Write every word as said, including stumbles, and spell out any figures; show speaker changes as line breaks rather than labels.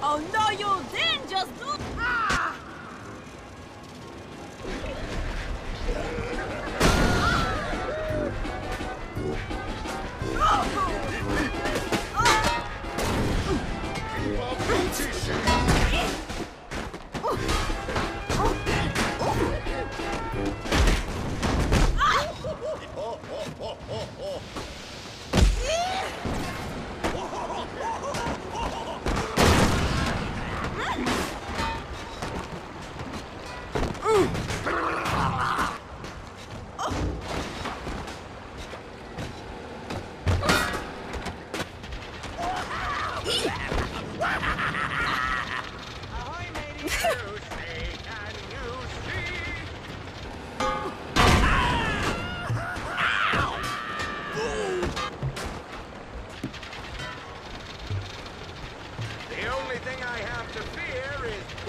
Oh no, you didn't just do. Ah!
The only thing I have to fear is